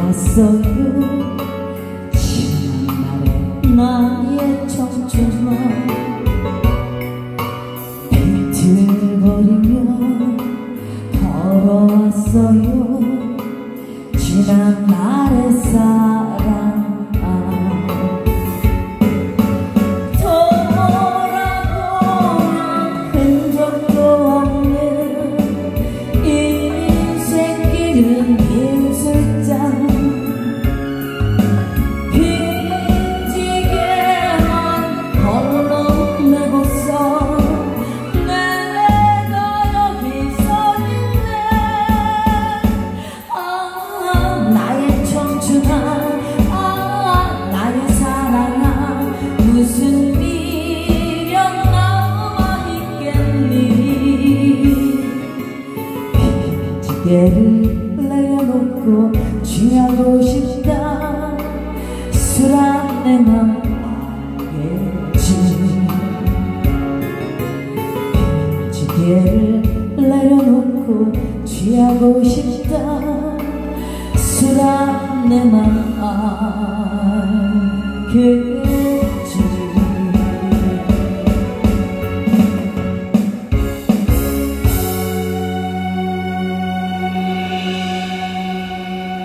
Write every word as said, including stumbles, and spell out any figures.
돌아왔어요. 지난 날의 나의 청춘아 비틀거리며 걸어왔어요. 지난 날의 사랑 돌아보는 흔적도 없는 인생길은 인술장 빈지게만 걸러내고서 내가 여기 서 있네. 아 나의 청춘아 아 나의 사랑아 무슨 미련 남아있겠니. 빈지게를 내려놓고 취하고 싶다. 술 한 내만 알겠지. 빈지게를 내려놓고 취하고 싶다. 술 한 내만 알겠지.